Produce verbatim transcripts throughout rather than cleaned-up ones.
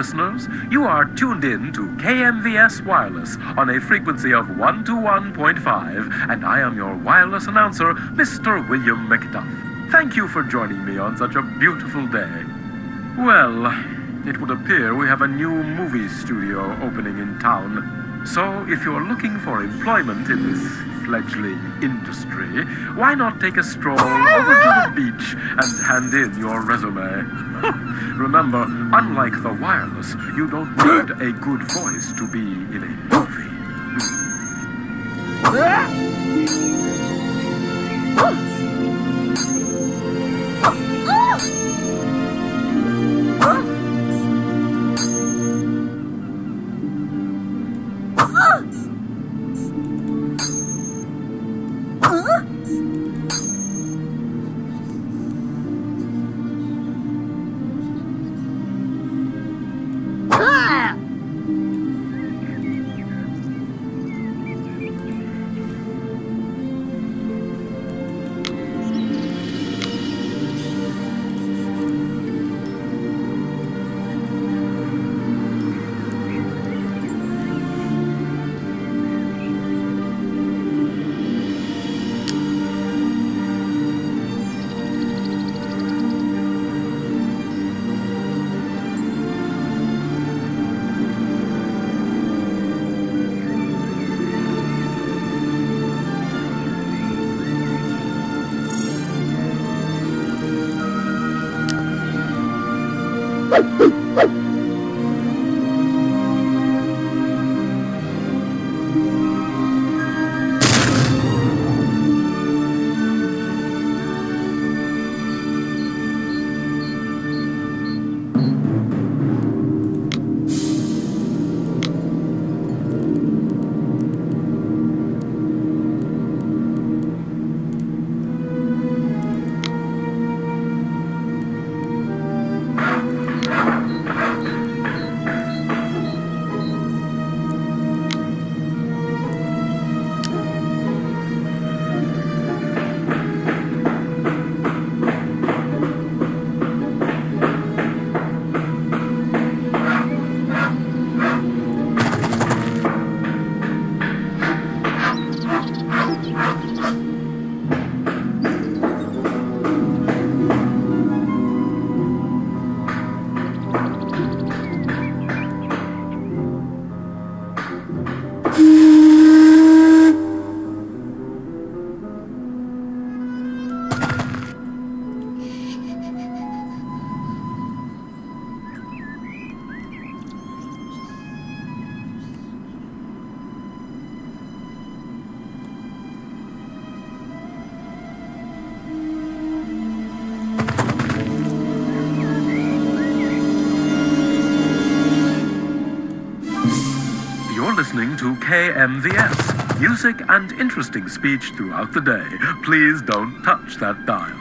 listeners. You are tuned in to K M V S Wireless on a frequency of one oh one point five, and I am your wireless announcer, Mister William McDuff. Thank you for joining me on such a beautiful day. Well, it would appear we have a new movie studio opening in town. So if you're looking for employment in this fledgling industry, why not take a stroll over to the beach and hand in your resume? Remember, unlike the wireless, you don't need a good voice to be in a movie. Listening to K M V S, music and interesting speech throughout the day. Please don't touch that dial.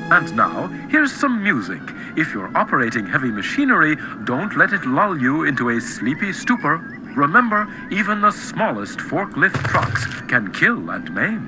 And now, here's some music. If you're operating heavy machinery, don't let it lull you into a sleepy stupor. Remember, even the smallest forklift trucks can kill and maim.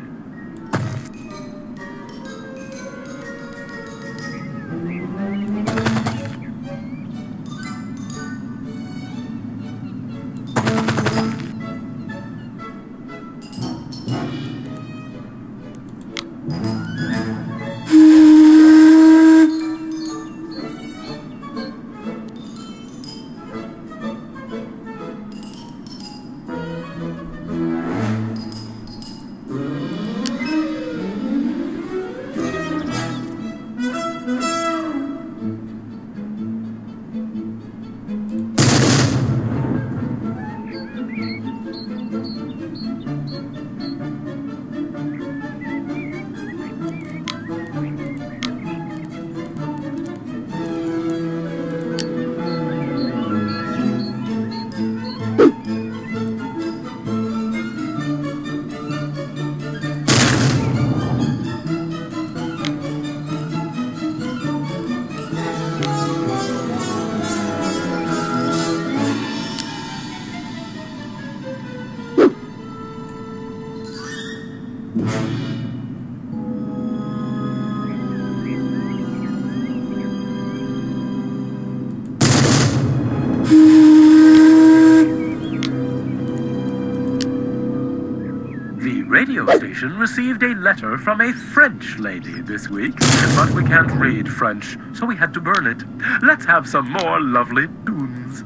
Received a letter from a French lady this week, but we can't read French, so we had to burn it. Let's have some more lovely tunes.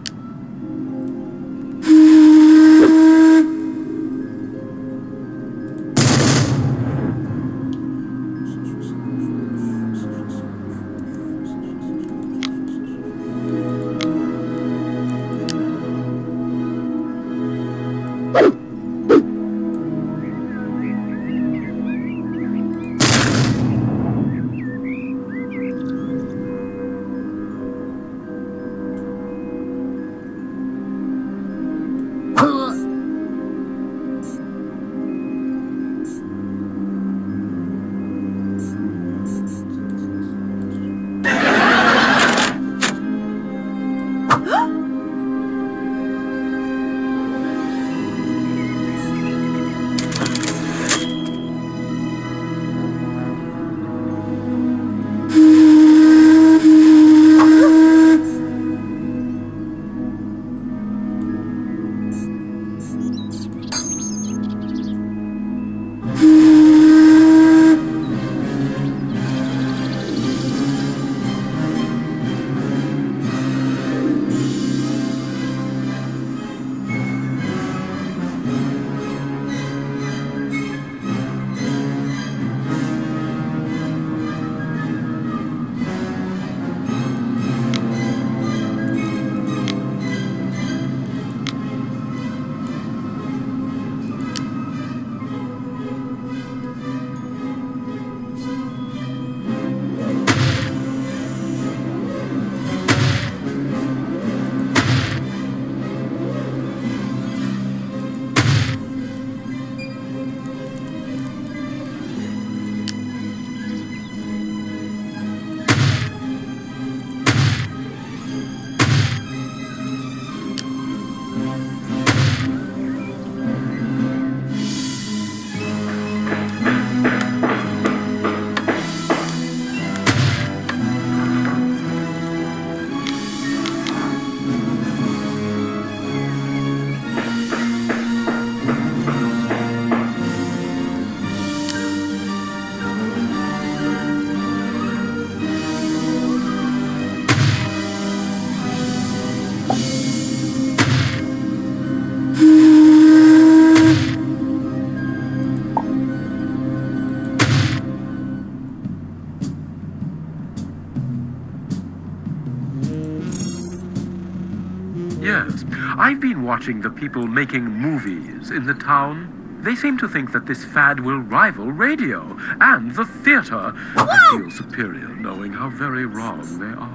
Yes, I've been watching the people making movies in the town. They seem to think that this fad will rival radio and the theater. I feel superior knowing how very wrong they are.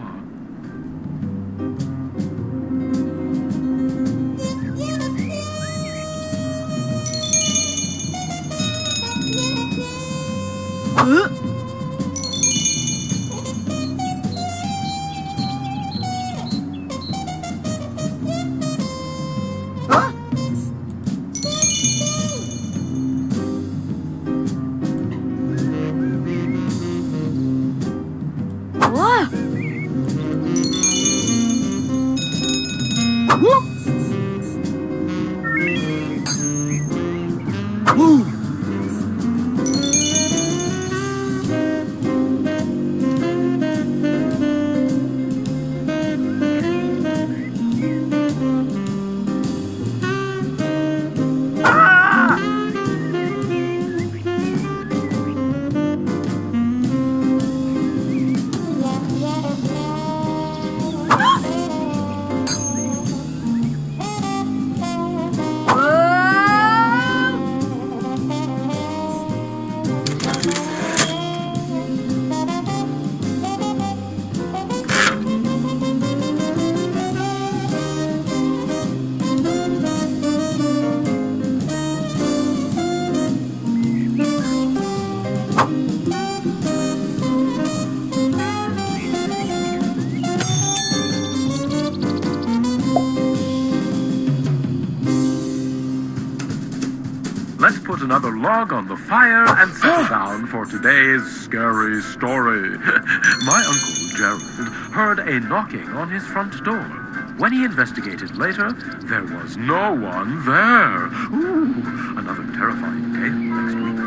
log on the fire and settle down for today's scary story. My Uncle Gerald heard a knocking on his front door. When he investigated later, there was no one there. Ooh, another terrifying tale next week.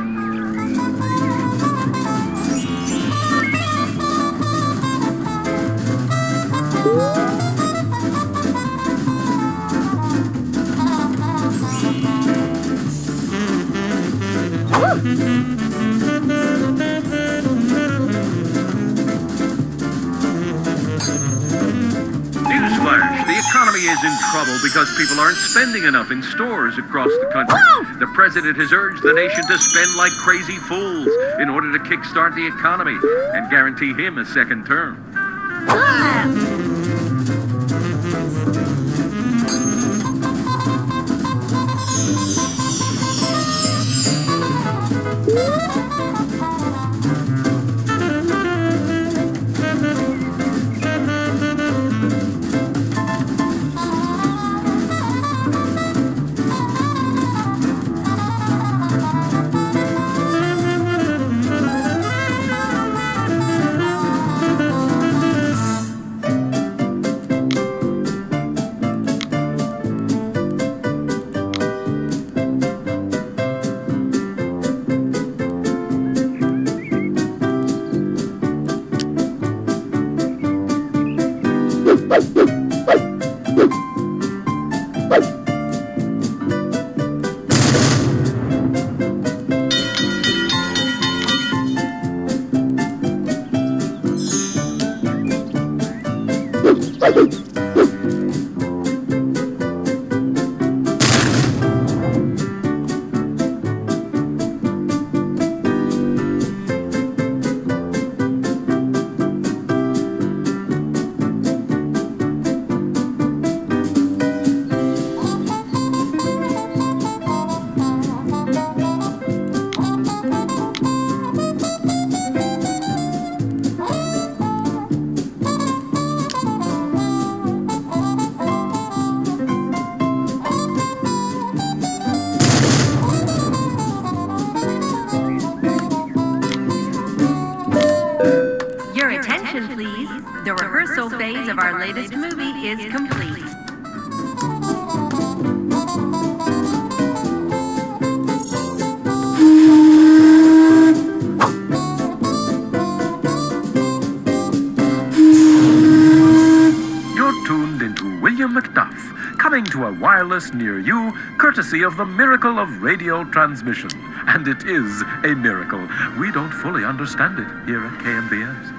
Newsflash, the economy is in trouble because people aren't spending enough in stores across the country. The president has urged the nation to spend like crazy fools in order to kickstart the economy and guarantee him a second term. Please, the rehearsal phase of our latest movie is complete. You're tuned into William McDuff, coming to a wireless near you, courtesy of the miracle of radio transmission. And it is a miracle. We don't fully understand it here at K M V S.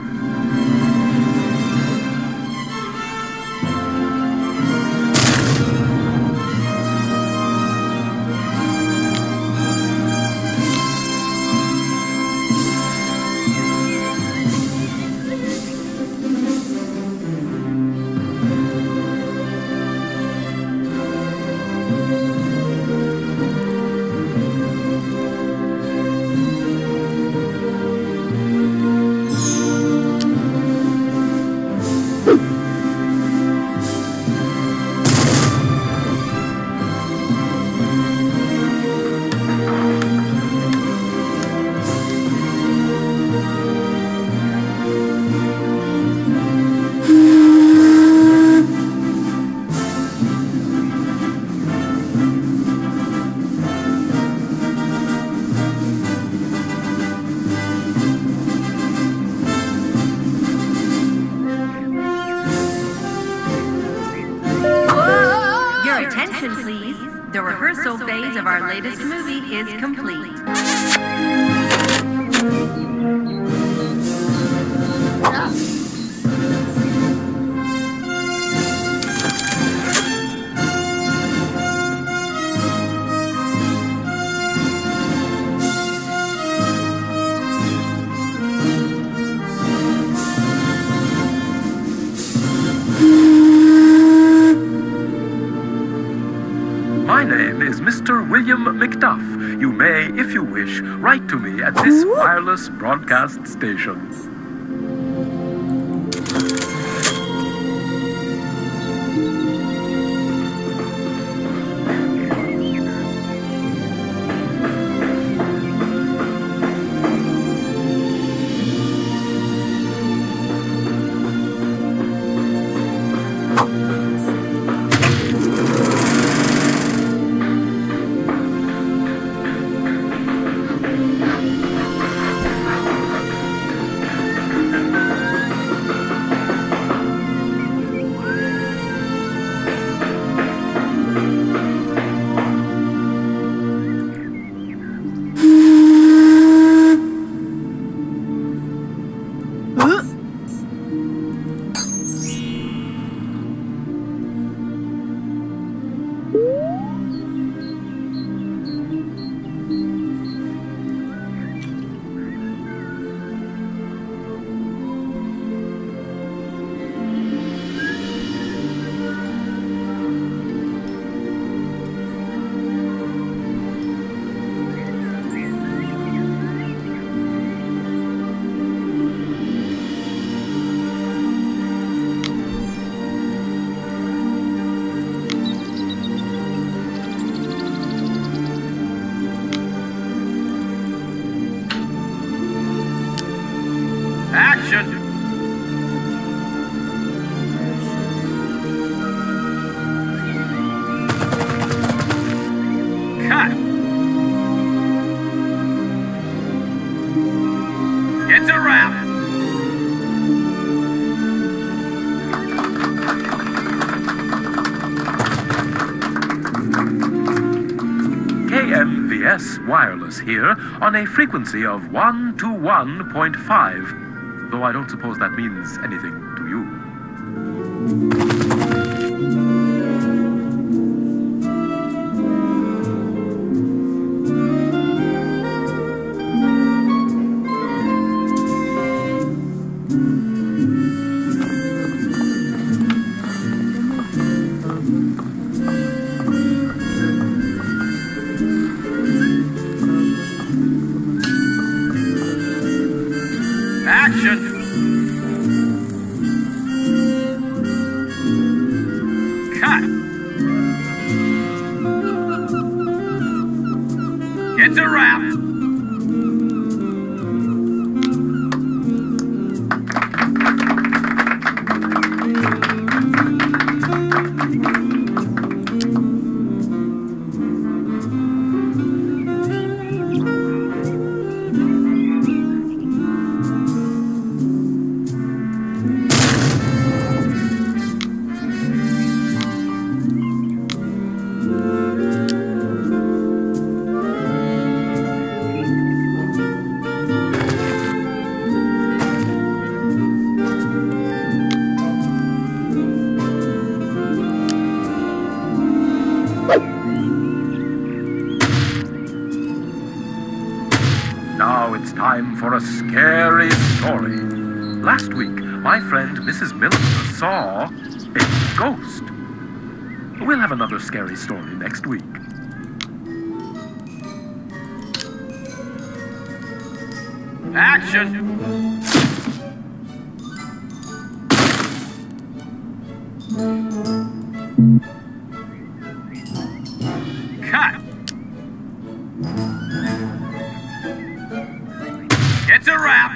Attention, please. The rehearsal phase of our latest movie is complete. My name is Mister William McDuff. You may, if you wish, write to me at this wireless broadcast station. wrap. K M V S Wireless here on a frequency of one two one point five, though I don't suppose that means anything to you. Action! Cut! It's a wrap! Now it's time for a scary story. Last week, my friend Missus Miller saw a ghost. We'll have another scary story next week. Action! Cut! It's a wrap!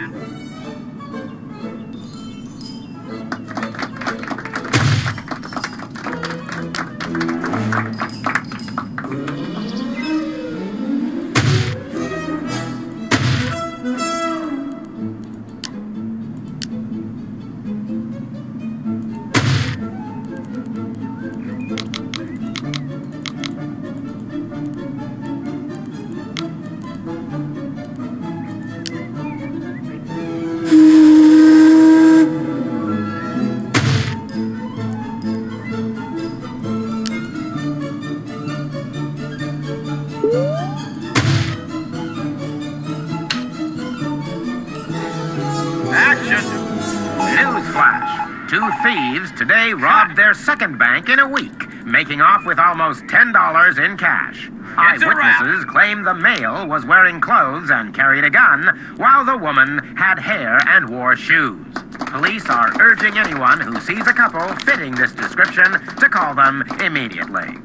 Newsflash. Two thieves today robbed their second bank in a week, making off with almost ten dollars in cash. It's a wrap. Eyewitnesses claim the male was wearing clothes and carried a gun, while the woman had hair and wore shoes. Police are urging anyone who sees a couple fitting this description to call them immediately.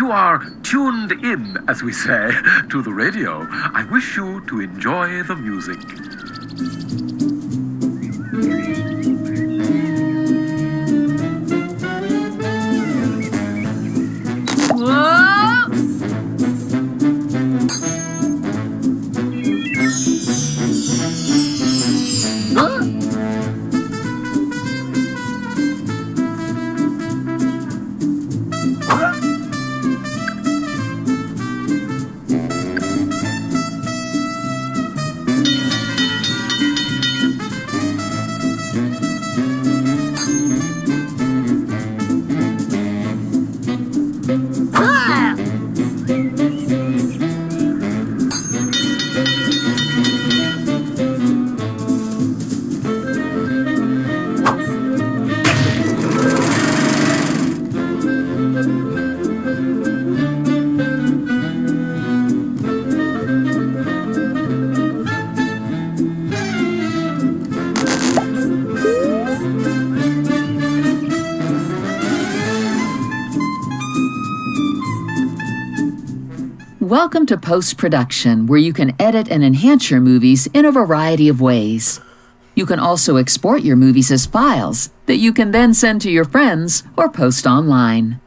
you are tuned in, as we say, to the radio, I wish you to enjoy the music. Welcome to post-production, where you can edit and enhance your movies in a variety of ways. You can also export your movies as files that you can then send to your friends or post online.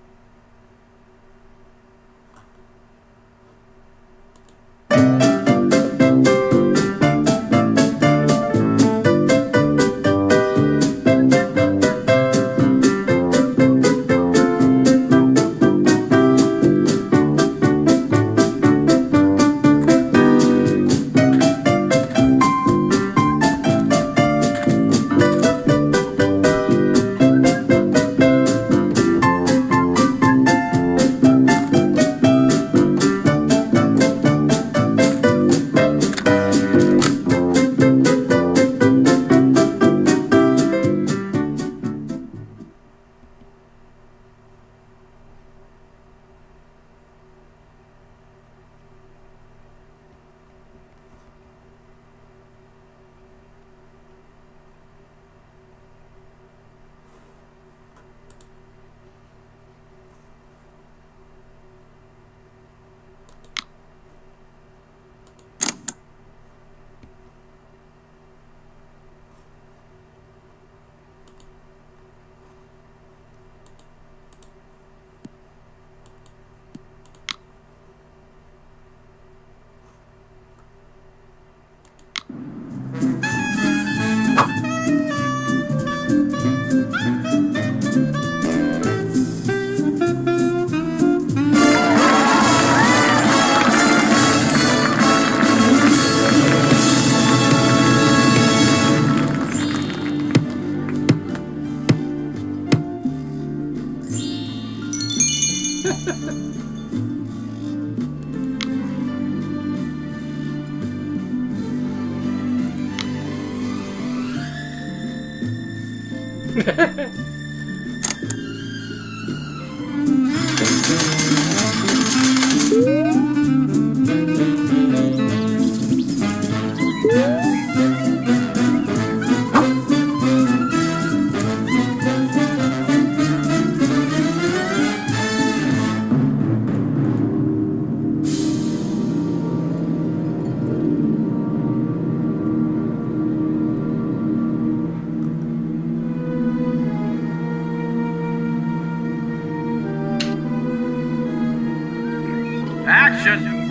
Action!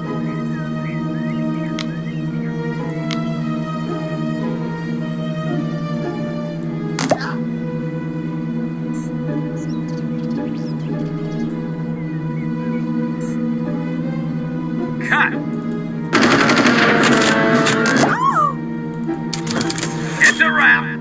Cut! It's a wrap!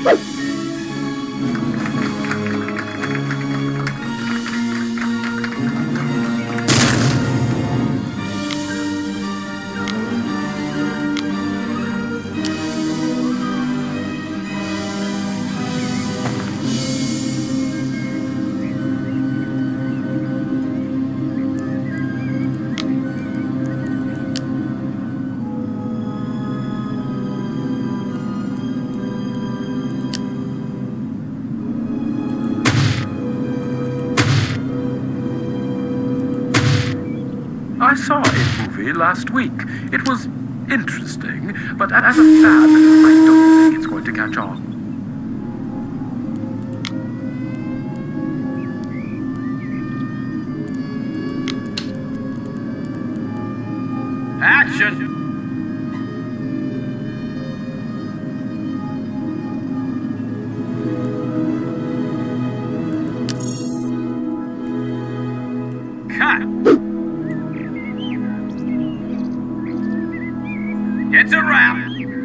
I saw a movie last week. It was interesting, but as a fad, I don't think it's going to catch on. Action! Cut! It's a wrap!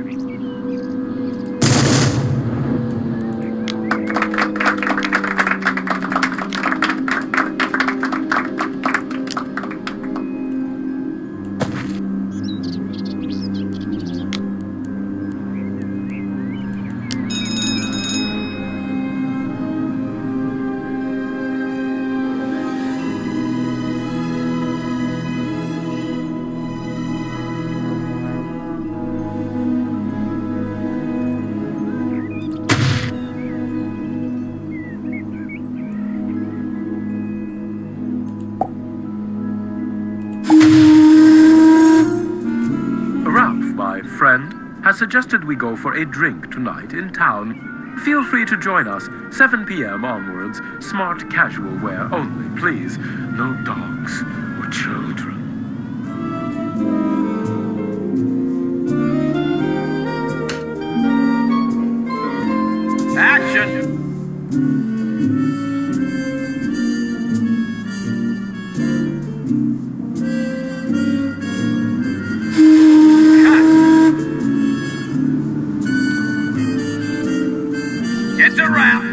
Friend has suggested we go for a drink tonight in town. Feel free to join us, seven p m onwards. Smart casual wear only, please. No dogs or children. Action! It's a wrap!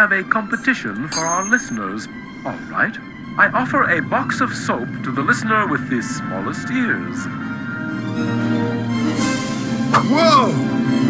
have a competition for our listeners. All right. I offer a box of soap to the listener with the smallest ears. Whoa!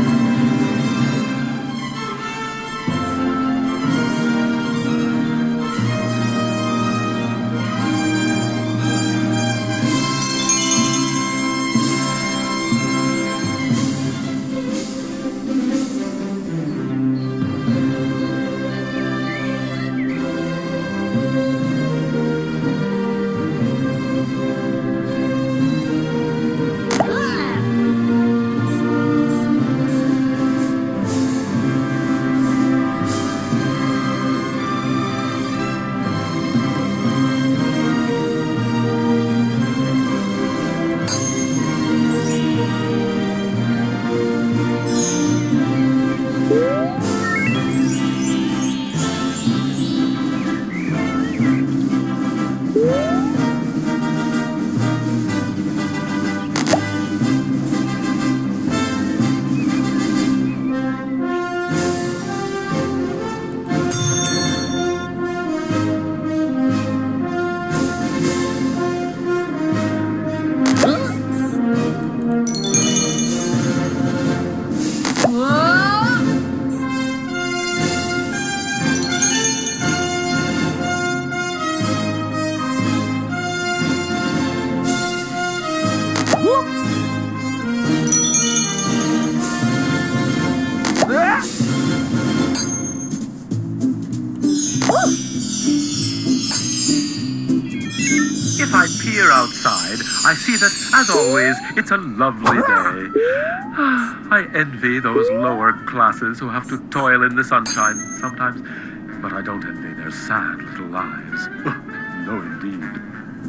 If I peer outside, I see that, as always, it's a lovely day. I envy those lower classes who have to toil in the sunshine sometimes, but I don't envy their sad little lives. No, indeed.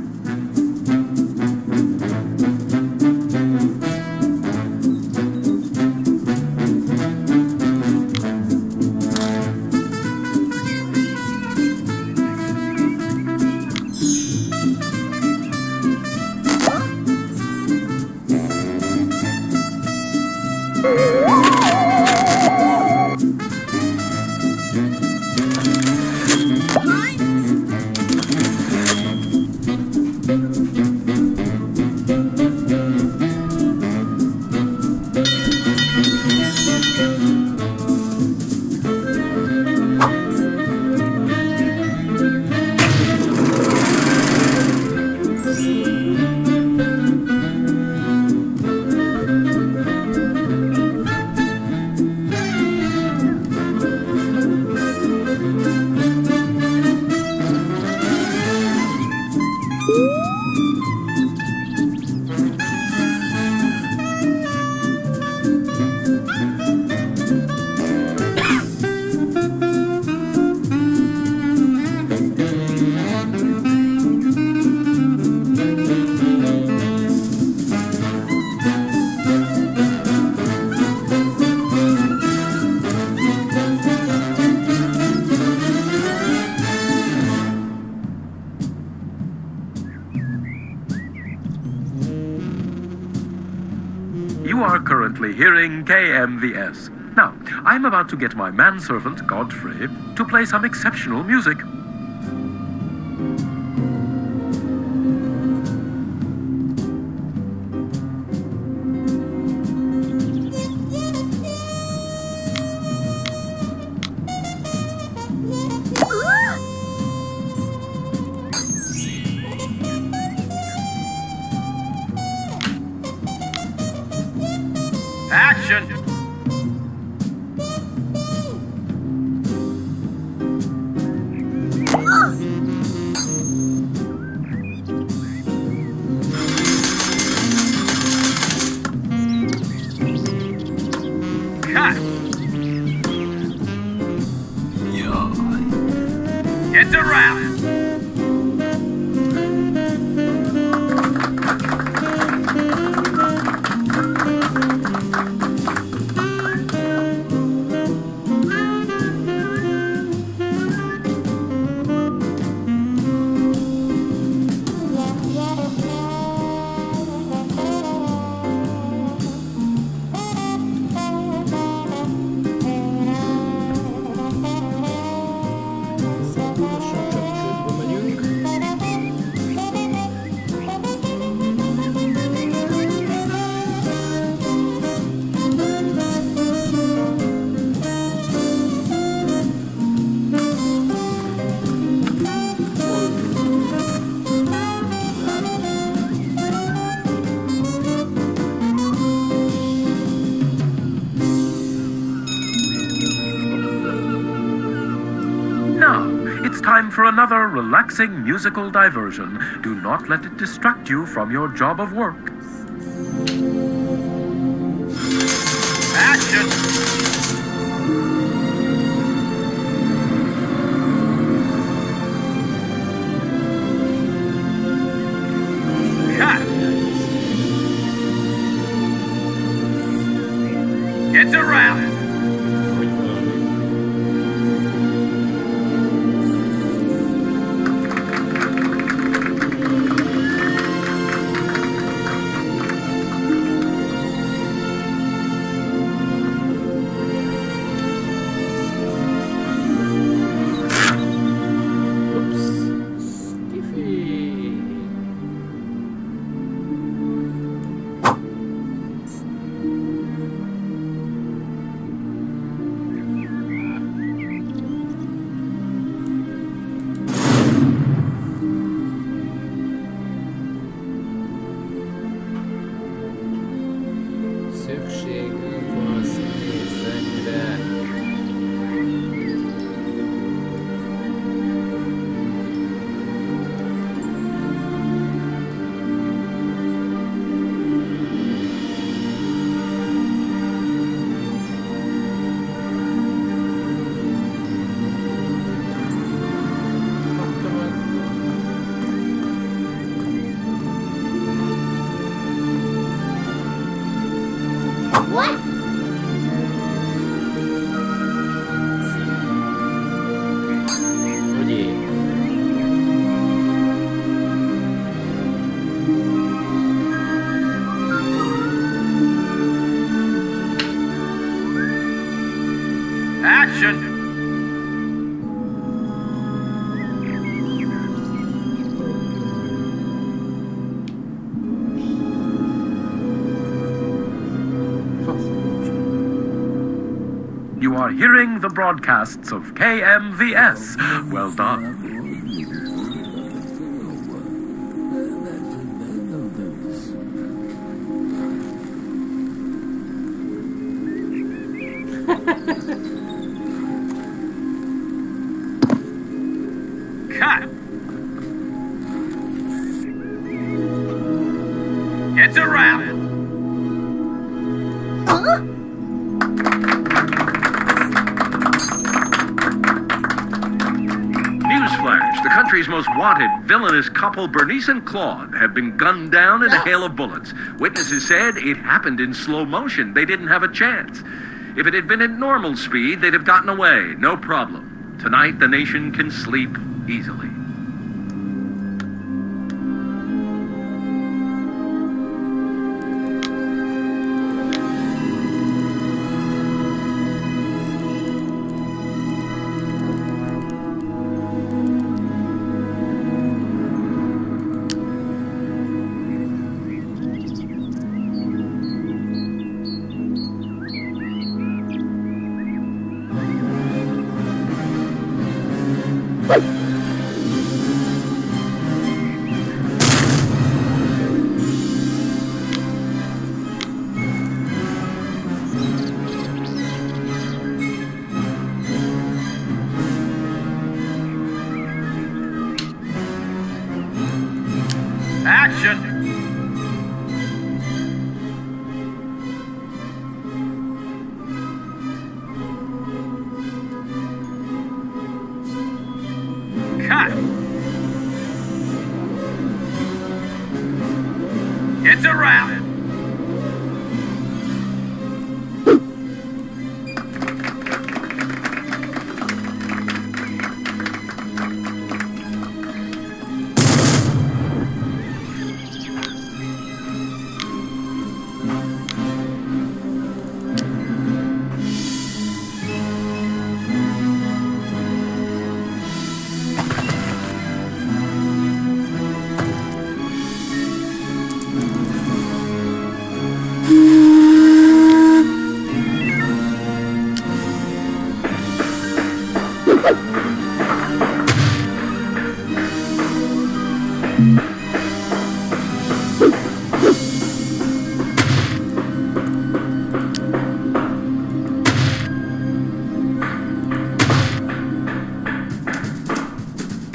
You are currently hearing K M V S. Now, I'm about to get my manservant, Godfrey, to play some exceptional music. Action! Cut! It's a wrap! time for another relaxing musical diversion. Do not let it distract you from your job of work. Action! Cut! It's a wrap! Action! You are hearing the broadcasts of K M V S. Well done. Cut! It's a wrap! Newsflash, the country's most wanted villainous couple, Bernice and Claude, have been gunned down in a hail of bullets. Witnesses said it happened in slow motion. They didn't have a chance. If it had been at normal speed, they'd have gotten away, no problem. Tonight, the nation can sleep easily. Action! Cut! It's a wrap!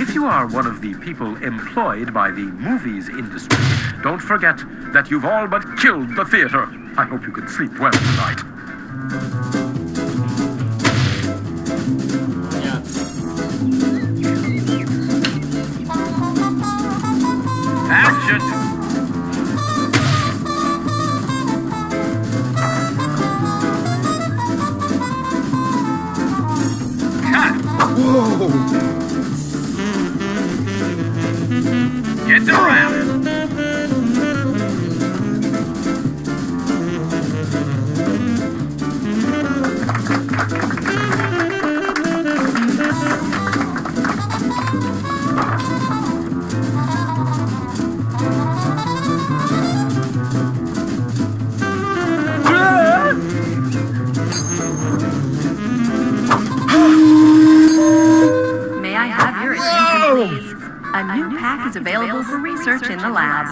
If you are one of the people employed by the movies industry, don't forget that you've all but killed the theater. I hope you can sleep well tonight. Action! Cut! Whoa! Get the rabbit! May I have your attention, please? A new pack is available for research in the lab.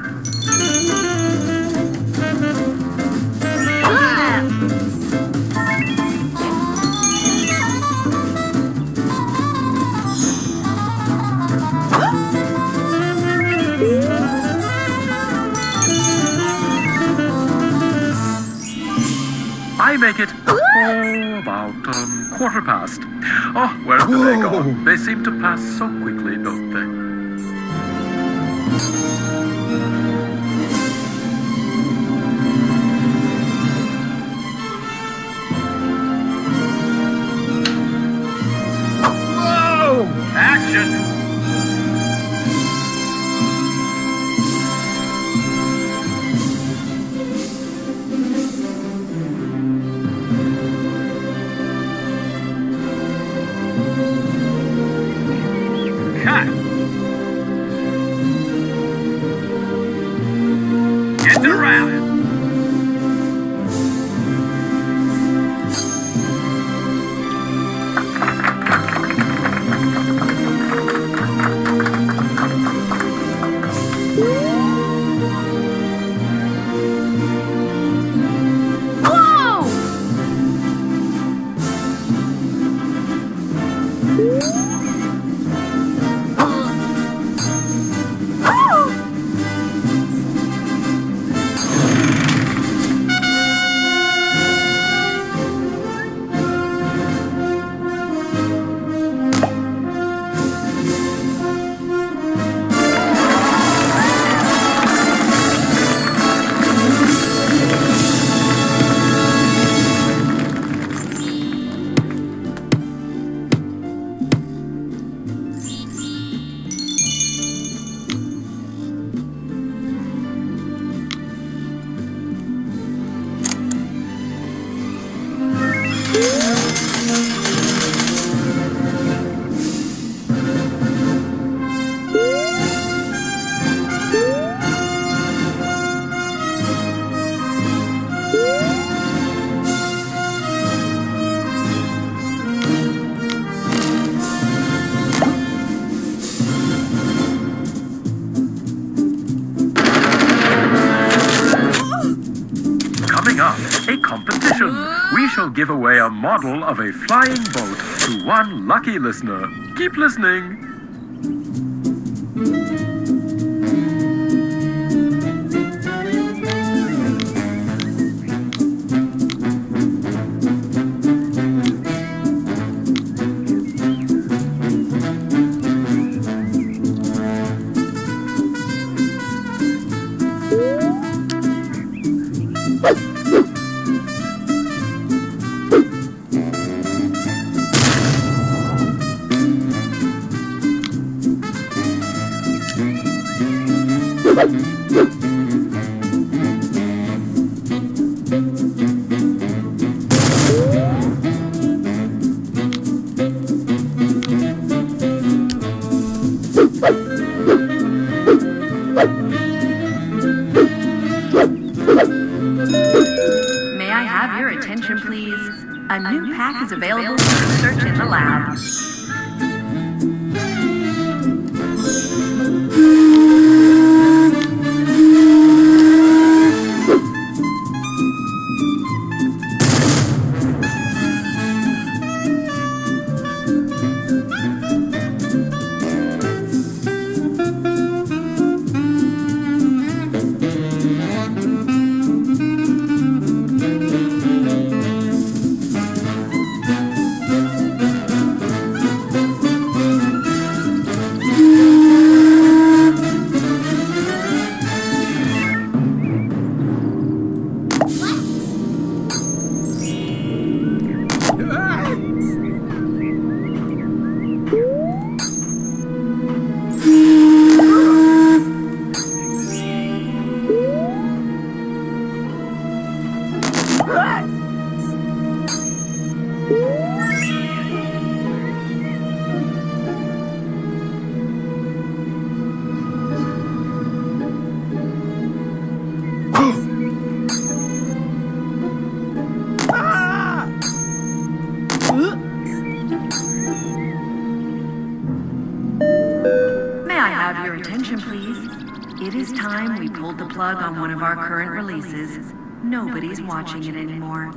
I make it, oh, about um, quarter past. Oh, where have they gone? They seem to pass so quickly, don't they? Whoa! Action! Cut! Get the rabbit! A competition. We shall give away a model of a flying boat to one lucky listener. Keep listening. May I have your attention, please? A new pack is available for research in the lab. have your attention, please? It is time we pulled the plug on one of our current releases. Nobody's watching it anymore.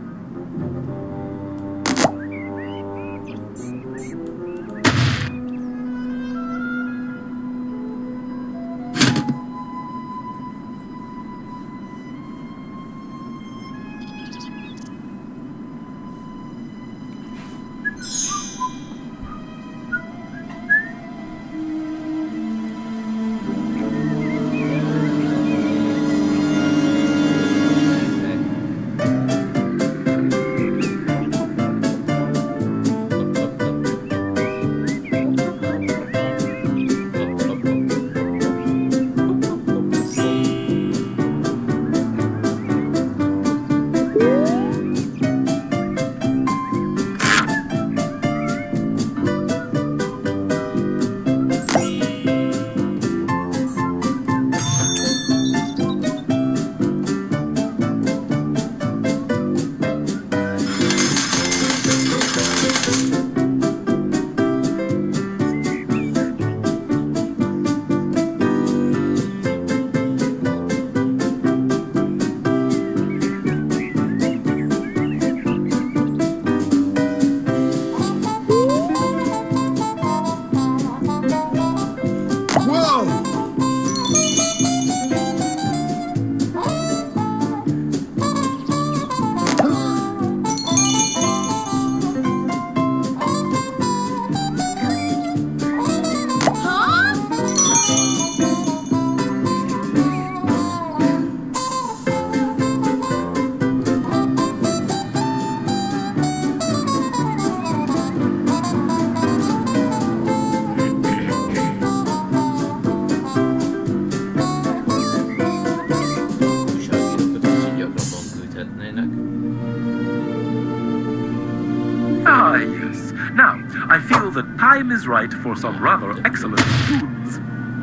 Ah, yes. Now, I feel the time is right for some rather excellent tunes.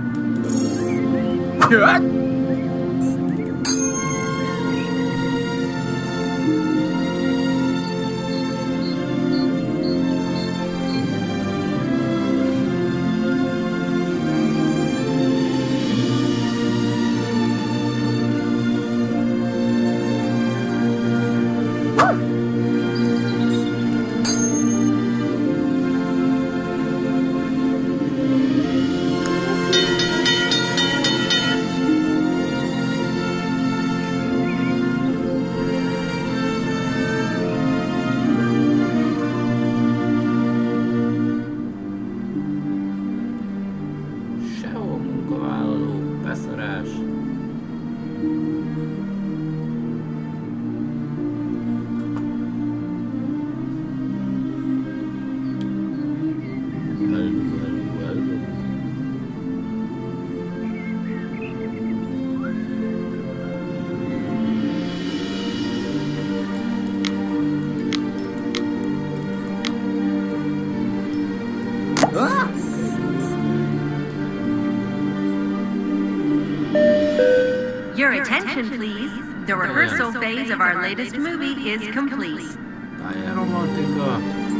Your attention, please. The rehearsal phase of our latest movie is complete. Tája romantika.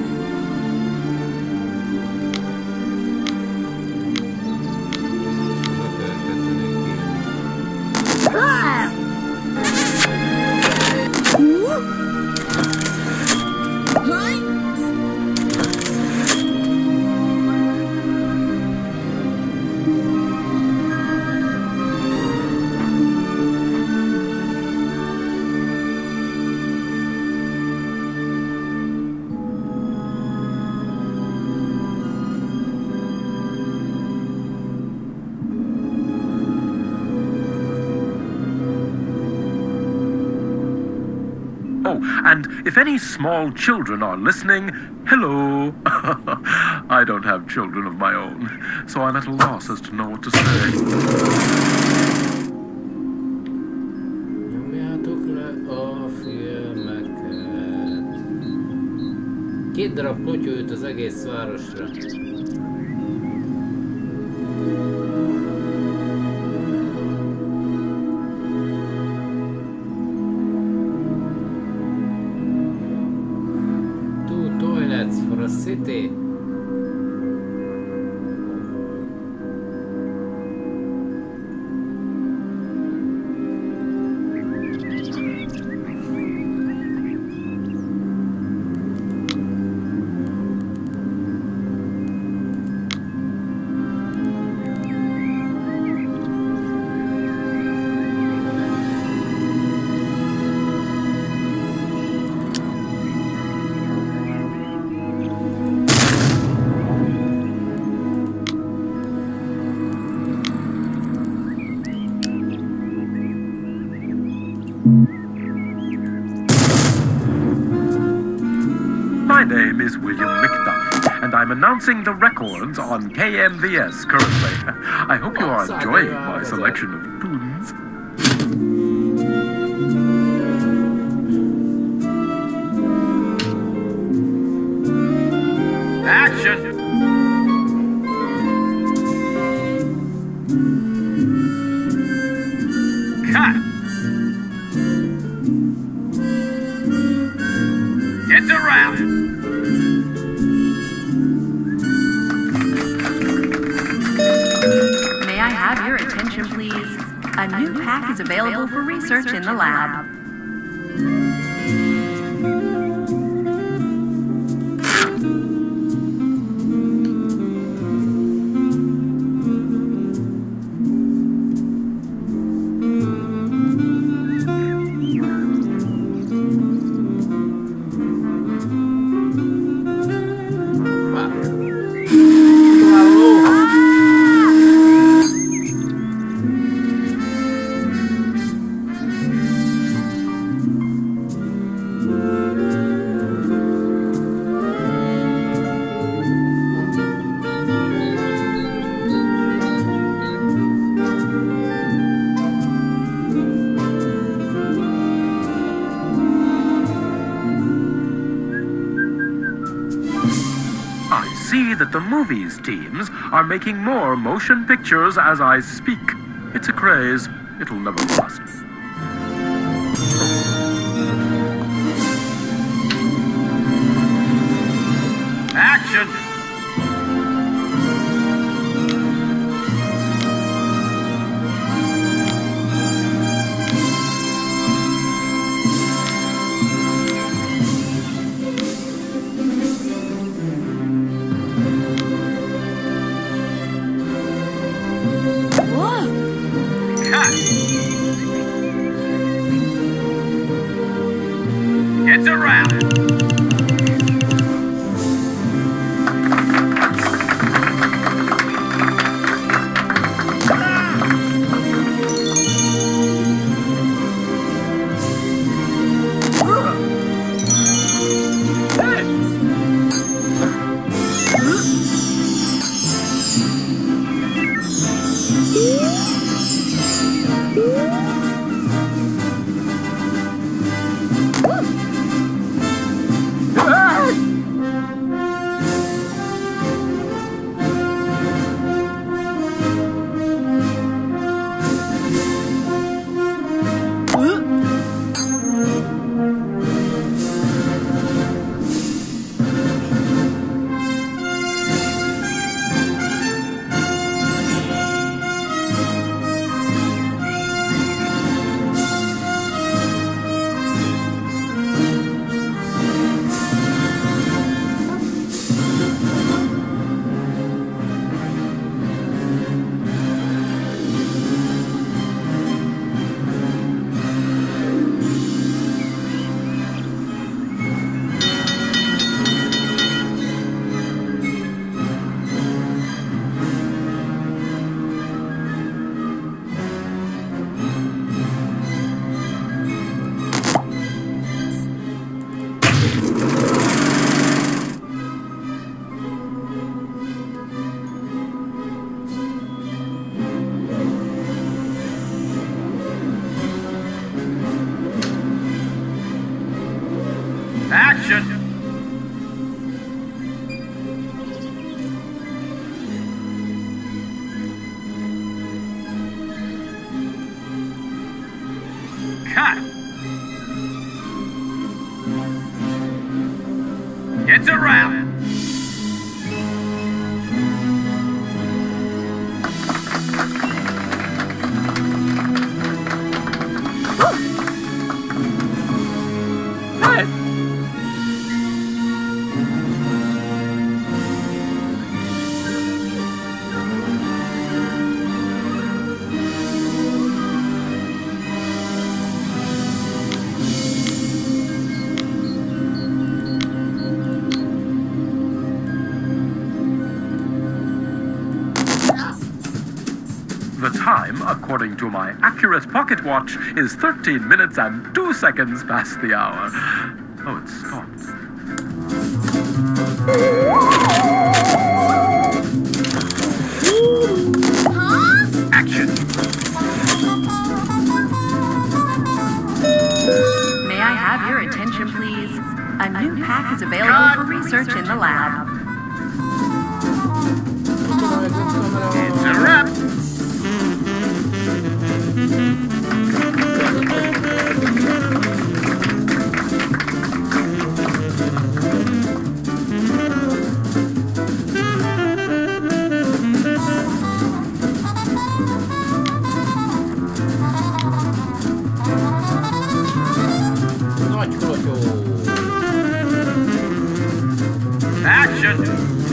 Oh, and if any small children are listening, hello. I don't have children of my own, so I'm at a loss as to know what to say. Nyomjátok le a filmeket. Két darab klotyó jut az egész városra. For a city. name is William McDuff, and I'm announcing the records on K M V S currently. I hope you are enjoying my selection of tunes. Action! Cut! It's a wrap! May I have your attention, please? A new pack is available for research in the lab. See that the movies teams are making more motion pictures as I speak. It's a craze. It'll never last. Action! It's a wrap! Action! Cut! It's a wrap! The time, according to my accurate pocket watch, is thirteen minutes and two seconds past the hour. Oh, it stopped. Action! May I have your attention, please? A new pack is available for research in the lab. It's a wrap! Nagy klotyó. Action!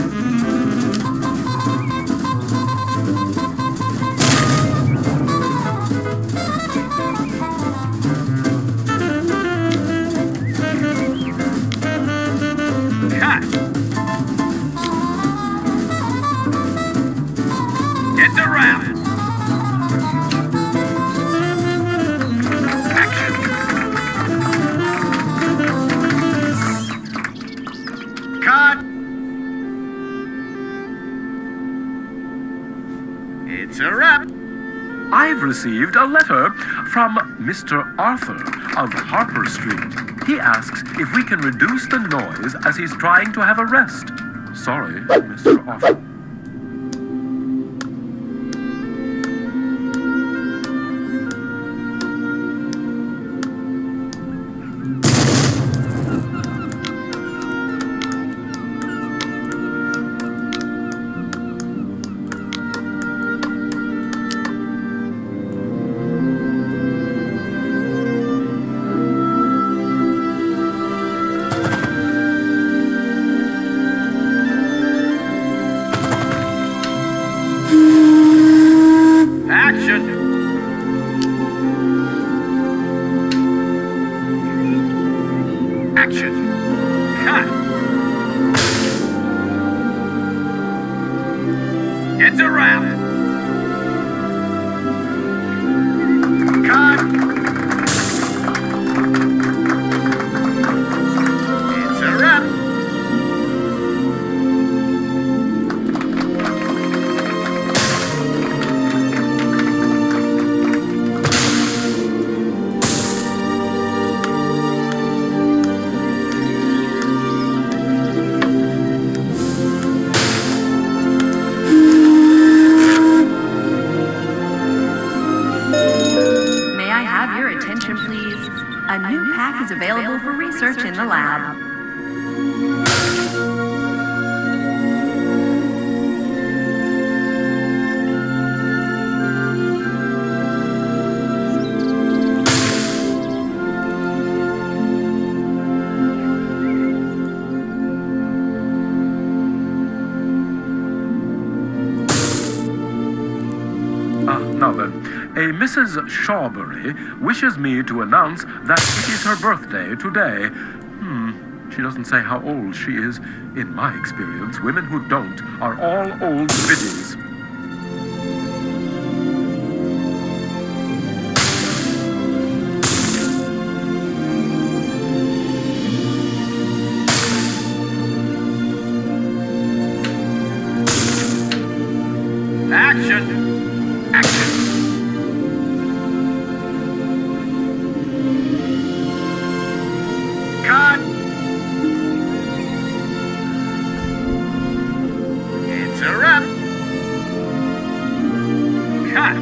Cut! It's a wrap! Action! Cut! It's a wrap! I've received a letter from Mister Arthur of Harper Street. He asks if we can reduce the noise as he's trying to have a rest. Sorry, Mister Arthur. Action! Action! Cut! It's a wrap! Cut! It's a wrap! May I have your attention, please? A new pack is available for research in the lab. Ah, now then, a Missus Shawbury wishes me to announce that it is her birthday today. Hmm, she doesn't say how old she is. In my experience, women who don't are all old biddies. Action! Action! Cut! It's a wrap! Cut!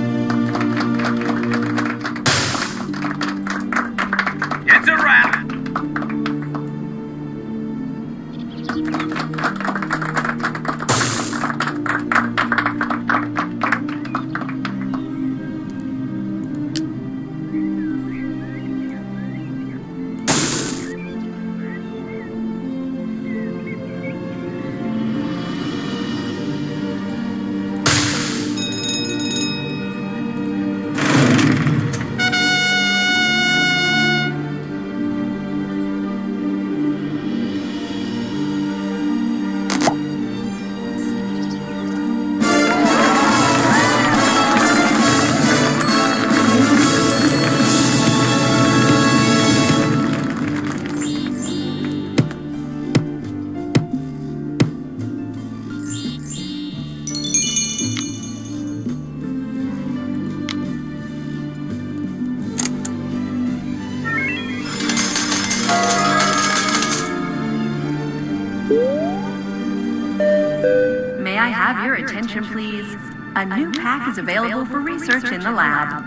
It's a wrap! attention, please. A new pack is available for research in the lab.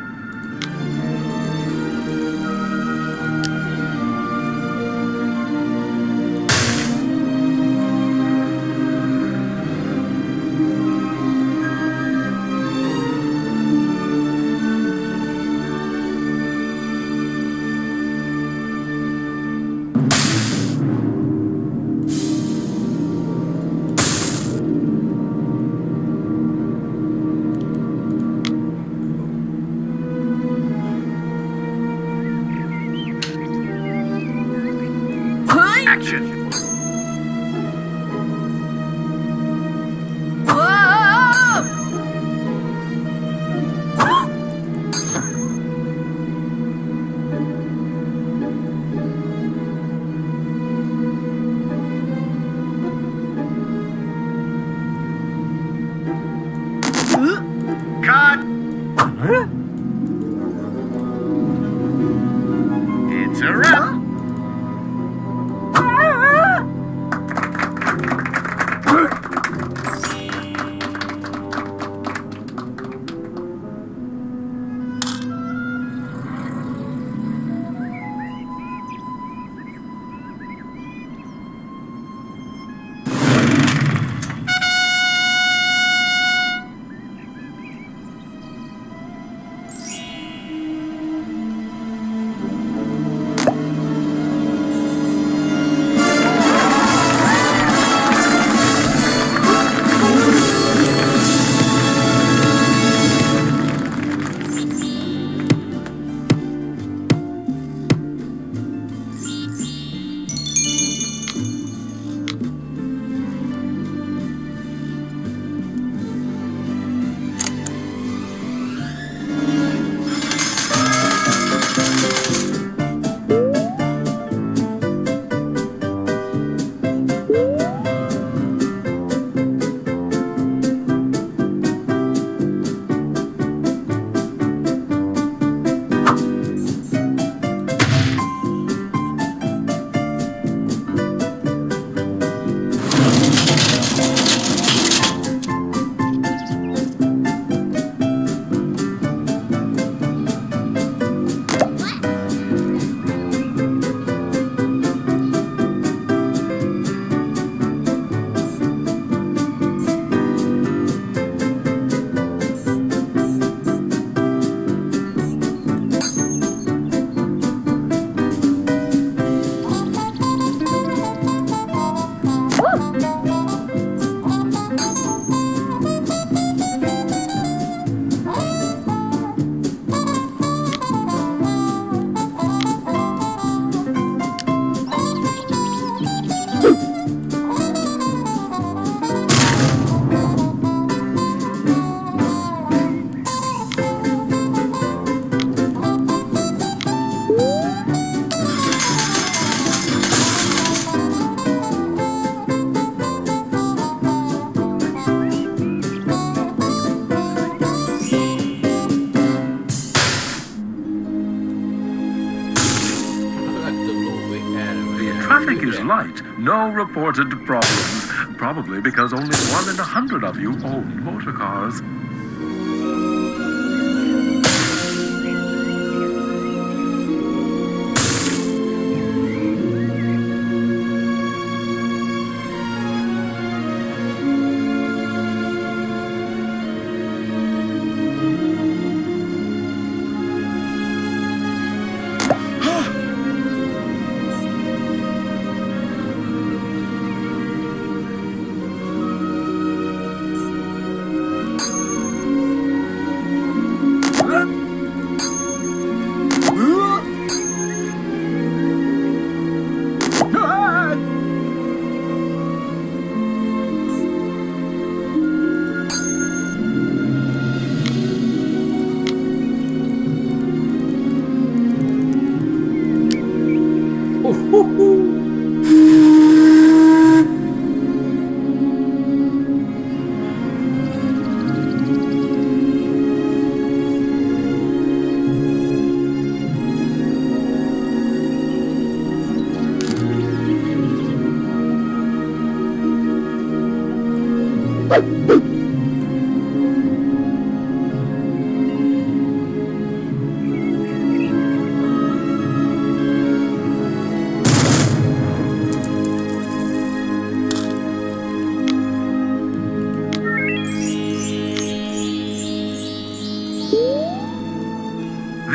Traffic is light, no reported problems. Probably because only one in a hundred of you own motor cars.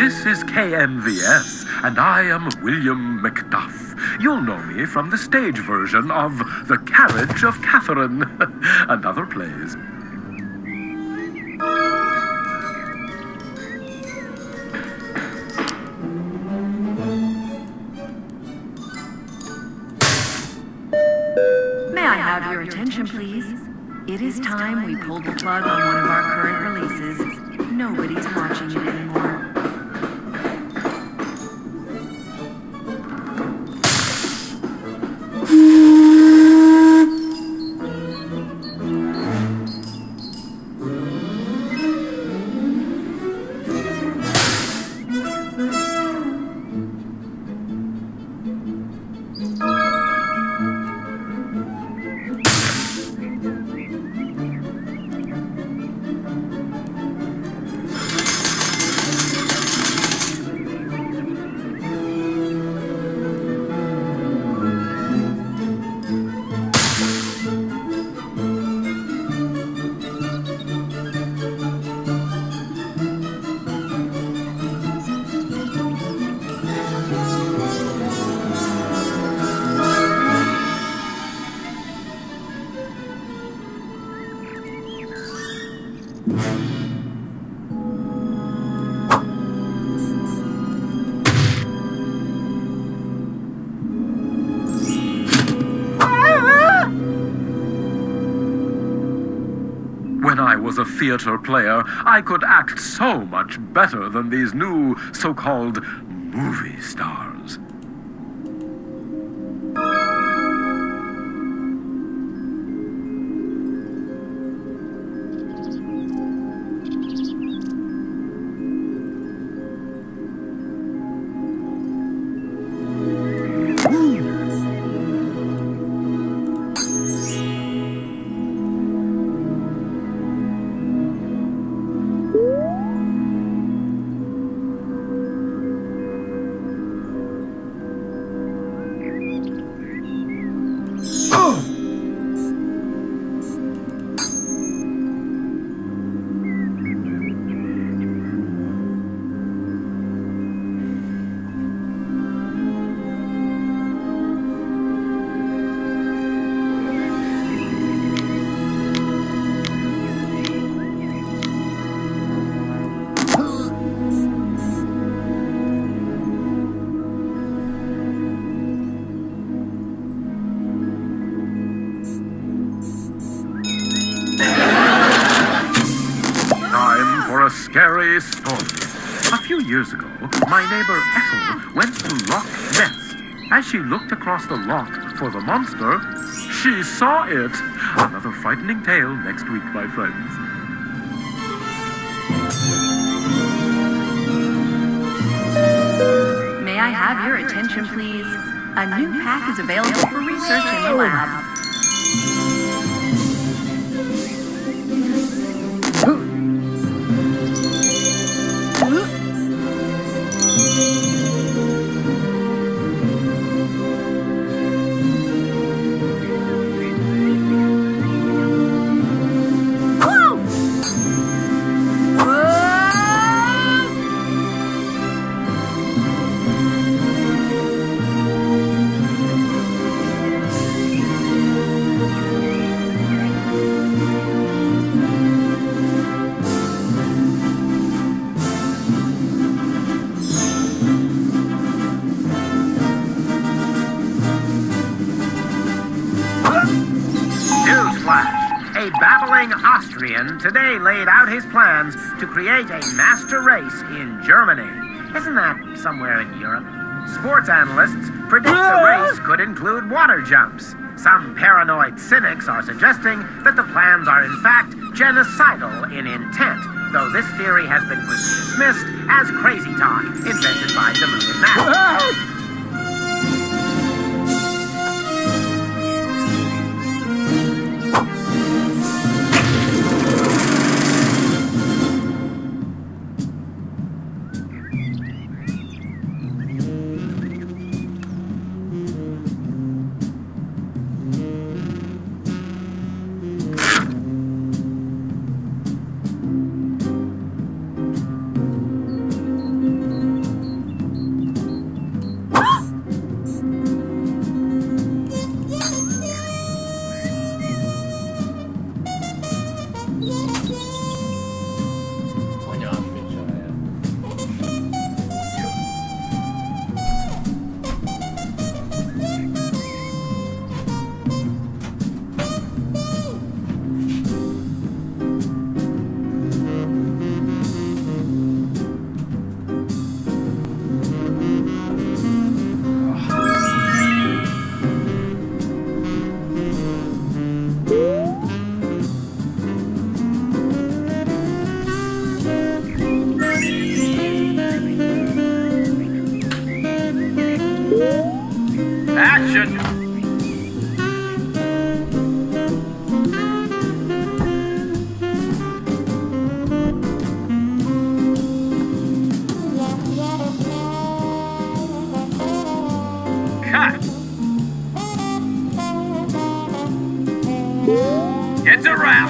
This is K M V S, and I am William Macduff. You'll know me from the stage version of The Carriage of Catherine and other plays. May I have your attention, please? It is time we pulled the plug on one of our current releases. Nobody's watching it anymore. When I was a theater player, I could act so much better than these new so-called movie stars. A scary story. A few years ago, my neighbor Ethel went to Loch Ness. As she looked across the loch for the monster, she saw it. Another frightening tale next week, my friends. May I have your attention, please? A new pack is available for research in the lab. A babbling Austrian today laid out his plans to create a master race in Germany. Isn't that somewhere in Europe? Sports analysts predict the race could include water jumps. Some paranoid cynics are suggesting that the plans are in fact genocidal in intent, though this theory has been quickly dismissed as crazy talk invented by deluded madmen. Action! Cut! It's a wrap!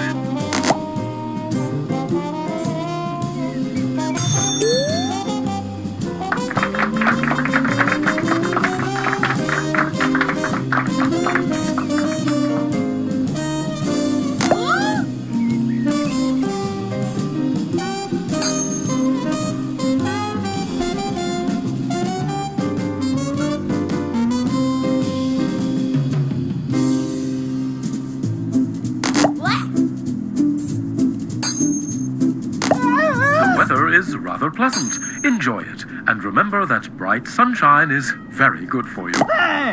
Is rather pleasant. Enjoy it, and remember that bright sunshine is very good for you.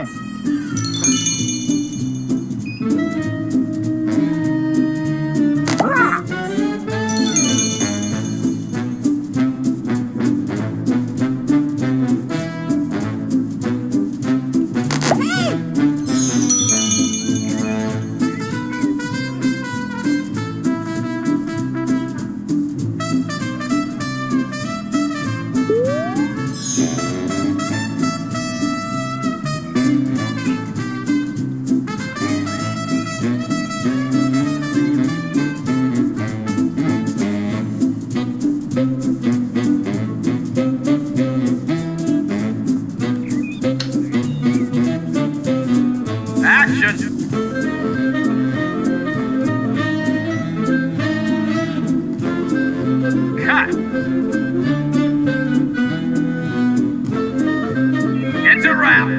Cut! It's a wrap!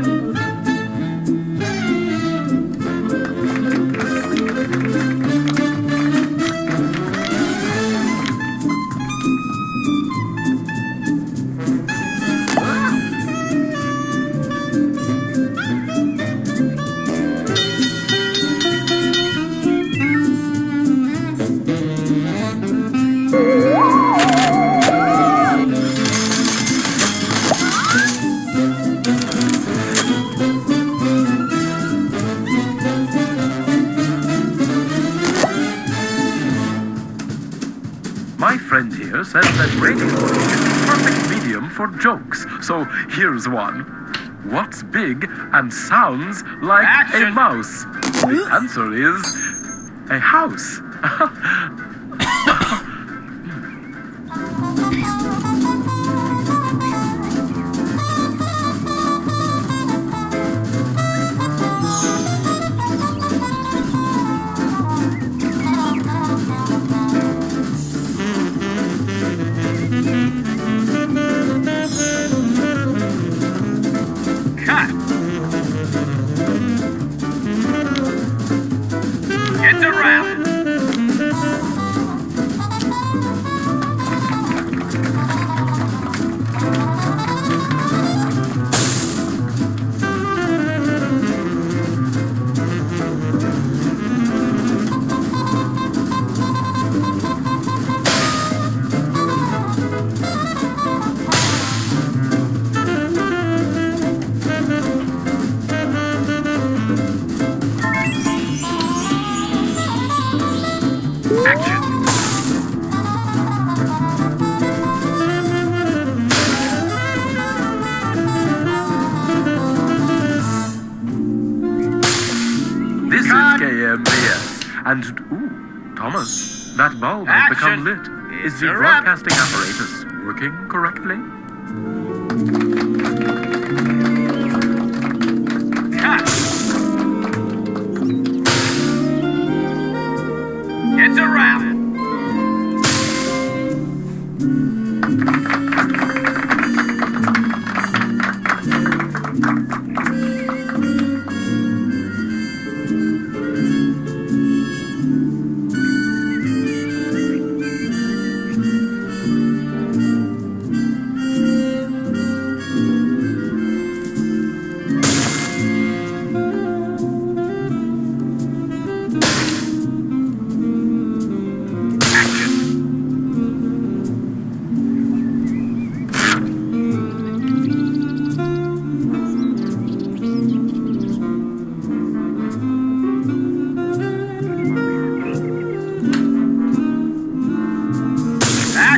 My friend here says that radio is the perfect medium for jokes, so here's one. What's big and sounds like Action. a mouse? The answer is a house. Cut! It's a wrap! Action! This Cut. is K M V S. And, ooh, Thomas, that bulb has Action. become lit. It's Is the a wrap. broadcasting apparatus working correctly? Cut! It's a wrap!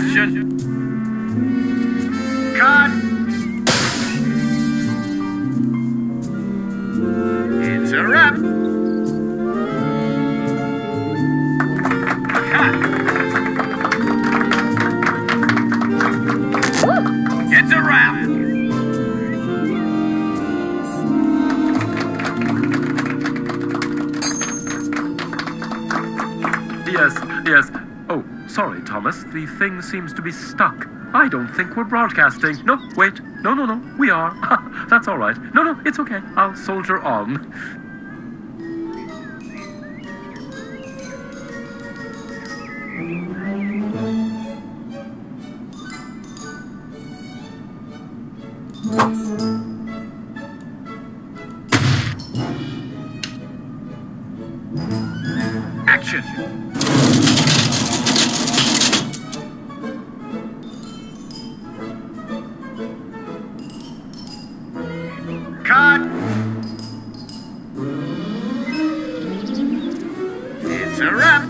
Action. Cut. It's a wrap. Cut. It's a wrap. Yes, yes. Oh, sorry, Thomas. The thing seems to be stuck. I don't think we're broadcasting. No, wait. No, no, no. We are. That's all right. No, no, it's okay. I'll soldier on. Action. Cut. It's a wrap.